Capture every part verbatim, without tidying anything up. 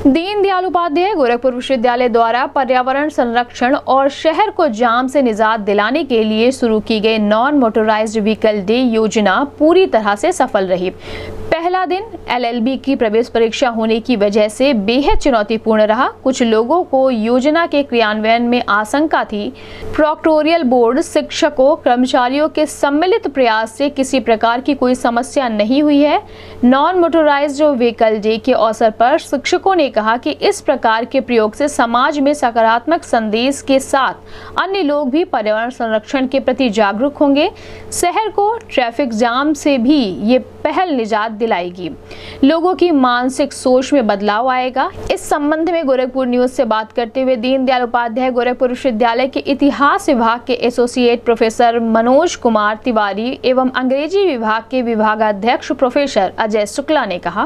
दीनदयाल उपाध्याय गोरखपुर विश्वविद्यालय द्वारा पर्यावरण संरक्षण और शहर को जाम से निजात दिलाने के लिए शुरू की गई नॉन मोटराइज्ड व्हीकल डे योजना पूरी तरह से सफल रही। पहला दिन एल एल बी की प्रवेश परीक्षा होने की वजह से बेहद चुनौतीपूर्ण रहा। कुछ लोगों को योजना के क्रियान्वयन में आशंका थी। प्रोक्टोरियल बोर्ड, शिक्षकों, कर्मचारियों के सम्मिलित प्रयास से किसी प्रकार की कोई समस्या नहीं हुई है। नॉन मोटराइज्ड व्हीकल डे के अवसर पर शिक्षकों ने कहा कि इस प्रकार के प्रयोग से समाज में सकारात्मक संदेश के साथ अन्य लोग भी पर्यावरण संरक्षण के प्रति जागरूक होंगे। शहर को ट्रैफिक जाम से भी ये पहल निजात दिलाएगी। लोगों की मानसिक सोच में बदलाव आएगा। इस संबंध में गोरखपुर न्यूज से बात करते हुए दीनदयाल उपाध्याय गोरखपुर विश्वविद्यालय के इतिहास विभाग के एसोसिएट प्रोफेसर मनोज कुमार तिवारी एवं अंग्रेजी विभाग के विभागाध्यक्ष प्रोफेसर अजय शुक्ला ने कहा,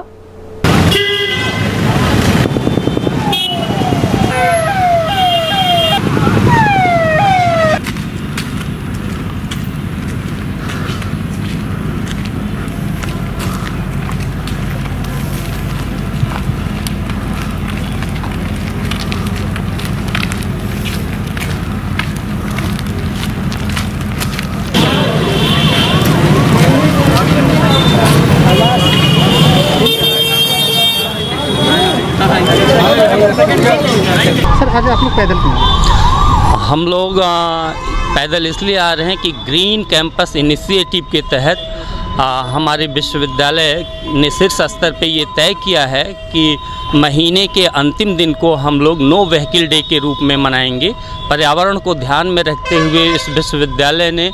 सर आज आप लोग पैदल क्यों? हम लोग पैदल इसलिए आ रहे हैं कि ग्रीन कैंपस इनिशिएटिव के तहत आ, हमारे विश्वविद्यालय ने शीर्ष स्तर पे ये तय किया है कि महीने के अंतिम दिन को हम लोग नो व्हीकल डे के रूप में मनाएंगे। पर्यावरण को ध्यान में रखते हुए इस विश्वविद्यालय ने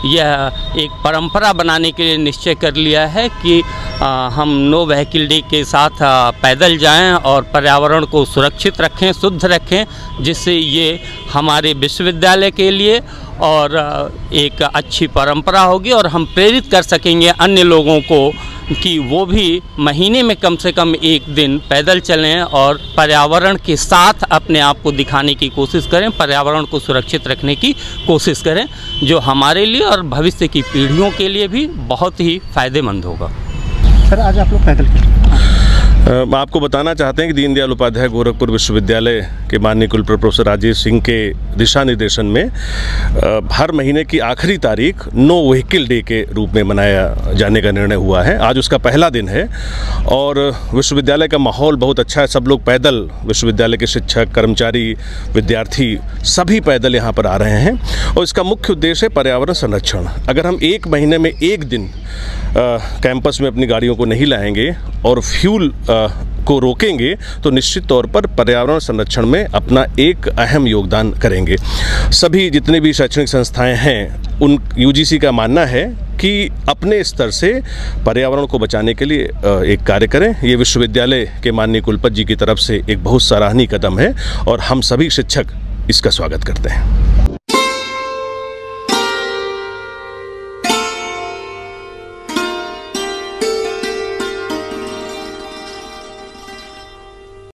यह एक परंपरा बनाने के लिए निश्चय कर लिया है कि आ, हम नो व्हीकल डे के साथ आ, पैदल जाएं और पर्यावरण को सुरक्षित रखें, शुद्ध रखें, जिससे ये हमारे विश्वविद्यालय के लिए और एक अच्छी परंपरा होगी और हम प्रेरित कर सकेंगे अन्य लोगों को कि वो भी महीने में कम से कम एक दिन पैदल चलें और पर्यावरण के साथ अपने आप को दिखाने की कोशिश करें, पर्यावरण को सुरक्षित रखने की कोशिश करें, जो हमारे लिए और भविष्य की पीढ़ियों के लिए भी बहुत ही फ़ायदेमंद होगा। सर आज आप लोग पैदल क्यों? आपको बताना चाहते हैं कि दीनदयाल उपाध्याय गोरखपुर विश्वविद्यालय के माननीय कुलपति प्रोफेसर राजेश सिंह के दिशा निर्देशन में हर महीने की आखिरी तारीख नो व्हीकल डे के रूप में मनाया जाने का निर्णय हुआ है। आज उसका पहला दिन है और विश्वविद्यालय का माहौल बहुत अच्छा है। सब लोग पैदल, विश्वविद्यालय के शिक्षक, कर्मचारी, विद्यार्थी सभी पैदल यहाँ पर आ रहे हैं और इसका मुख्य उद्देश्य है पर्यावरण संरक्षण। अगर हम एक महीने में एक दिन आ, कैंपस में अपनी गाड़ियों को नहीं लाएंगे और फ्यूल आ, को रोकेंगे तो निश्चित तौर पर पर्यावरण संरक्षण में अपना एक अहम योगदान करेंगे। सभी जितने भी शैक्षणिक संस्थाएं हैं उन यू जी सी का मानना है कि अपने स्तर से पर्यावरण को बचाने के लिए एक कार्य करें। ये विश्वविद्यालय के माननीय कुलपति जी की तरफ से एक बहुत सराहनीय कदम है और हम सभी शिक्षक इसका स्वागत करते हैं।